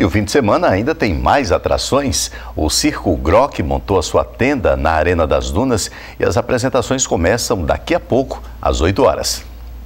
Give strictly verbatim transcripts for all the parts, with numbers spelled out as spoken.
o fim de semana ainda tem mais atrações. O Circo Grock montou a sua tenda na Arena das Dunas e as apresentações começam daqui a pouco, às oito horas.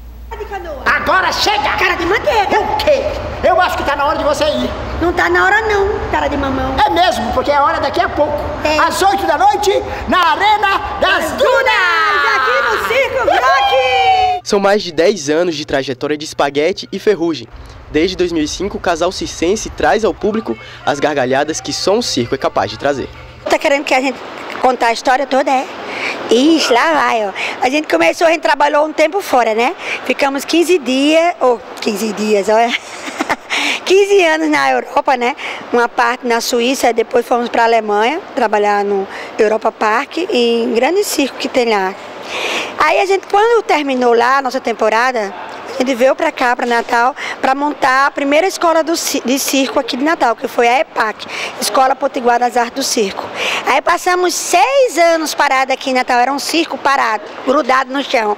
Agora chega! Cara de manteiga! O quê? Eu acho que tá na hora de você ir. Não tá na hora não, cara de mamão. É mesmo, porque é hora daqui a pouco. É. Às oito da noite, na Arena das Dunas! Aqui no Circo Grock! São mais de dez anos de trajetória de espaguete e ferrugem. Desde dois mil e cinco, o casal circense traz ao público as gargalhadas que só um circo é capaz de trazer. Tá querendo que a gente contar a história toda, é? Ixi, lá vai, ó. A gente começou, a gente trabalhou um tempo fora, né? Ficamos quinze dias, ou quinze dias, olha. quinze anos na Europa, né? Uma parte na Suíça, depois fomos para a Alemanha, trabalhar no Europa Park, e em grande circo que tem lá. Aí a gente, quando terminou lá a nossa temporada, a gente veio para cá, para Natal, para montar a primeira escola do, de circo aqui de Natal, que foi a EPAC, Escola Potiguar das Artes do Circo. Aí passamos seis anos parados aqui em Natal, era um circo parado, grudado no chão.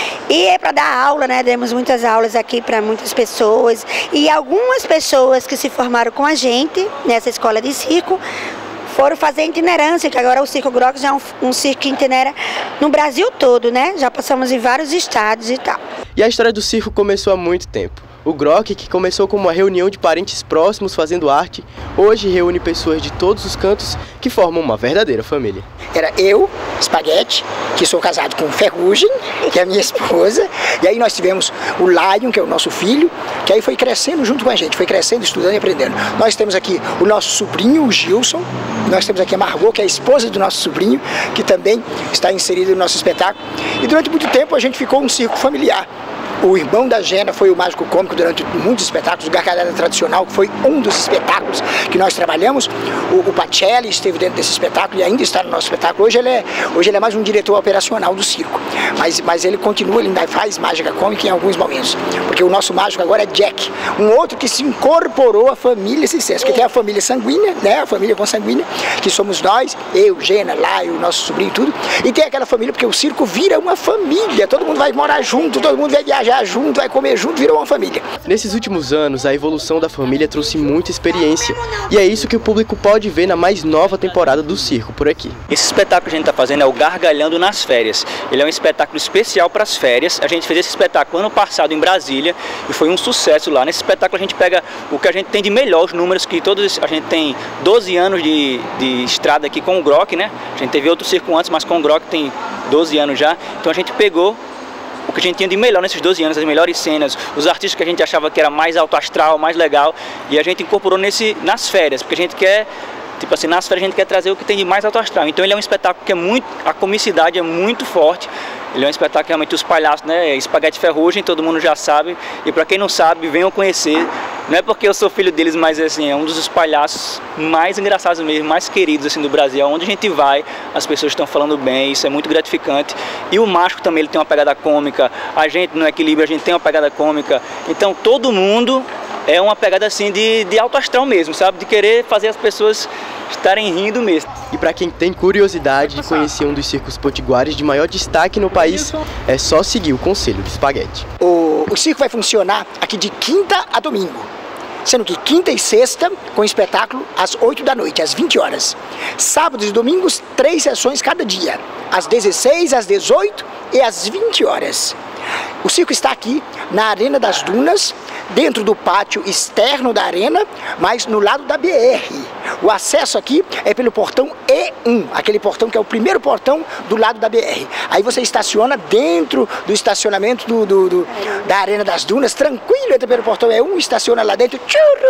E é para dar aula, né? Demos muitas aulas aqui para muitas pessoas. E algumas pessoas que se formaram com a gente nessa escola de circo foram fazer itinerância, que agora o Circo Grock já é um, um circo que itinera no Brasil todo, né? Já passamos em vários estados e tal. E a história do circo começou há muito tempo. O Grock, que começou como uma reunião de parentes próximos fazendo arte, hoje reúne pessoas de todos os cantos que formam uma verdadeira família. Era eu, Espaguete, que sou casado com Ferrugem, que é a minha esposa, e aí nós tivemos o Lion, que é o nosso filho, que aí foi crescendo junto com a gente, foi crescendo, estudando e aprendendo. Nós temos aqui o nosso sobrinho, o Gilson, nós temos aqui a Margot, que é a esposa do nosso sobrinho, que também está inserida no nosso espetáculo, e durante muito tempo a gente ficou um circo familiar. O irmão da Gena foi o mágico cômico durante muitos espetáculos, o Gargalhada Tradicional, que foi um dos espetáculos que nós trabalhamos. O, o Pacelli esteve dentro desse espetáculo e ainda está no nosso espetáculo. Hoje ele é, hoje ele é mais um diretor operacional do circo, mas, mas ele continua, ele ainda faz mágica cômica em alguns momentos, porque o nosso mágico agora é Jack, um outro que se incorporou à família Circense, porque tem a família sanguínea, né, a família consanguínea, que somos nós, eu, Gena, lá, o nosso sobrinho e tudo, e tem aquela família, porque o circo vira uma família, todo mundo vai morar junto, todo mundo vai viajar junto, vai comer junto, virou uma família. Nesses últimos anos, a evolução da família trouxe muita experiência, e é isso que o público pode ver na mais nova temporada do circo por aqui. Esse espetáculo que a gente está fazendo é o Gargalhando nas Férias. Ele é um espetáculo especial para as férias. A gente fez esse espetáculo ano passado em Brasília e foi um sucesso lá. Nesse espetáculo a gente pega o que a gente tem de melhor, os números que todos, a gente tem doze anos de, de estrada aqui com o Grock, né? A gente teve outro circo antes, mas com o Grock tem doze anos já. Então a gente pegou o que a gente tinha de melhor nesses doze anos, as melhores cenas, os artistas que a gente achava que era mais alto astral, mais legal, e a gente incorporou nesse, nas férias, porque a gente quer, tipo assim, nas férias a gente quer trazer o que tem de mais alto astral. Então ele é um espetáculo que é muito, a comicidade é muito forte, ele é um espetáculo que realmente os palhaços, né, Espaguete Ferrugem, todo mundo já sabe, e para quem não sabe, venham conhecer. Não é porque eu sou filho deles, mas assim, é um dos palhaços mais engraçados mesmo, mais queridos assim do Brasil. Onde a gente vai, as pessoas estão falando bem, isso é muito gratificante. E o mágico também, ele tem uma pegada cômica, a gente no Equilíbrio, a gente tem uma pegada cômica. Então todo mundo é uma pegada assim de, de alto astral mesmo, sabe? De querer fazer as pessoas estarem rindo mesmo. E para quem tem curiosidade de conhecer um dos circos potiguares de maior destaque no país, é só seguir o Conselho de Espaguete. O, o circo vai funcionar aqui de quinta a domingo, sendo que quinta e sexta com espetáculo às oito da noite, às vinte horas. Sábados e domingos, três sessões cada dia, às dezesseis, às dezoito e às vinte horas. O circo está aqui na Arena das Dunas, dentro do pátio externo da arena, mas no lado da B R. O acesso aqui é pelo portão E um, aquele portão que é o primeiro portão do lado da B R. Aí você estaciona dentro do estacionamento do, do, do, da Arena das Dunas, tranquilo, entra pelo portão E um, estaciona lá dentro,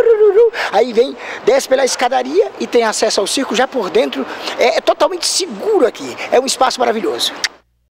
aí vem, desce pela escadaria e tem acesso ao circo já por dentro. É, é totalmente seguro aqui, é um espaço maravilhoso.